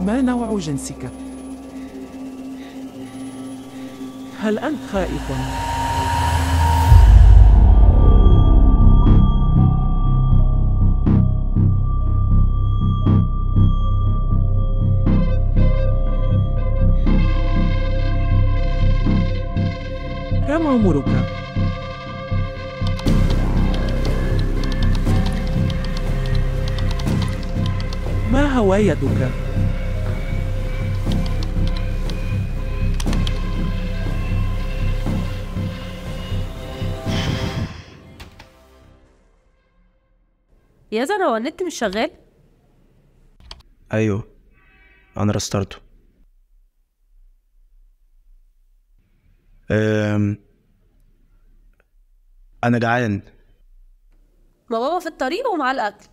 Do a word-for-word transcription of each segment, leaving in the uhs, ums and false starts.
ما نوع جنسك؟ هل أنت خائف؟ كم عمرك؟ ما هوايتك؟ ياسر، هو النت مش شغال؟ ايوه، انا رسترته. أم... انا جعان. ما بابا في الطريق ومعاه الاكل.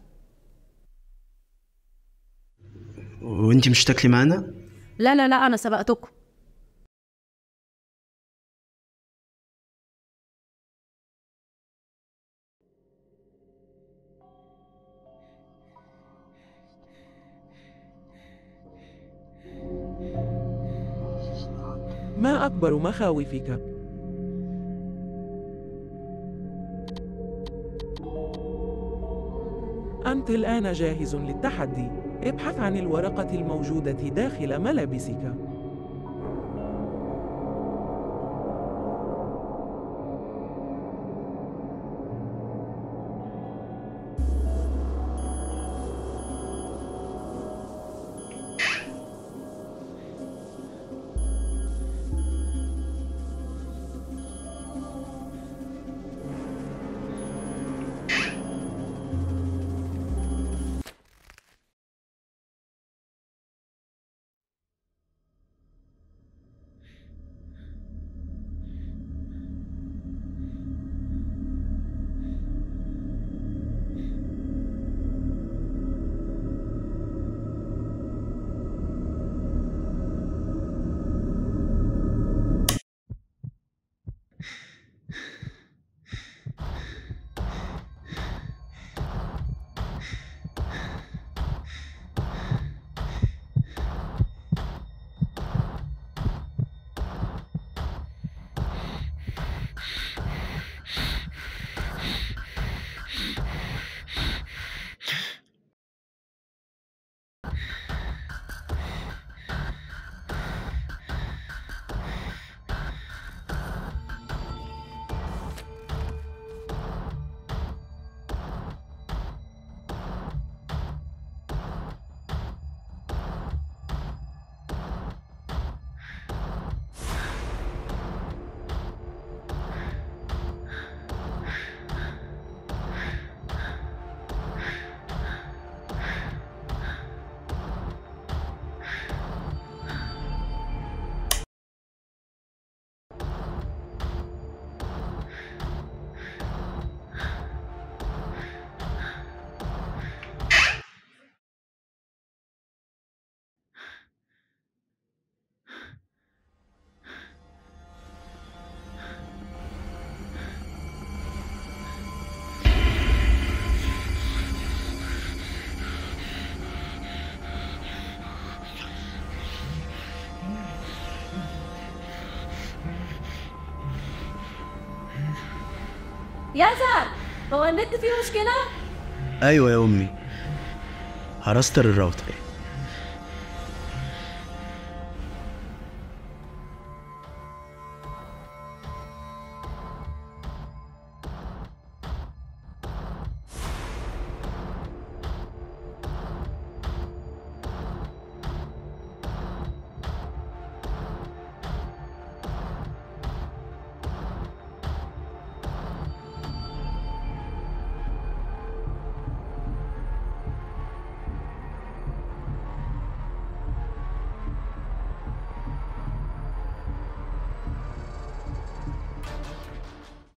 وانتي مش تاكلي معانا؟ لا لا لا، انا سبقتكم. ما أكبر مخاوفك؟ أنت الآن جاهز للتحدي. ابحث عن الورقة الموجودة داخل ملابسك. ياسر، هو النت فيه مشكلة؟ ايوه يا امي، هرستر الراوتر.